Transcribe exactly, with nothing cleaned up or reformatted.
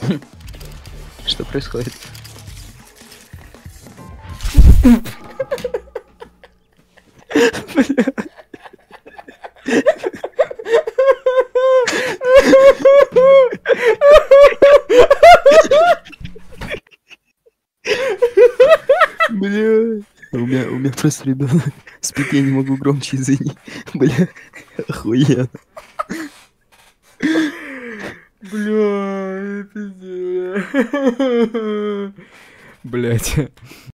Что происходит? Бля, у меня, у меня просто ребенок спит, я не могу громче, извини. Бля, охуенно. Бля, пиздец. Блять.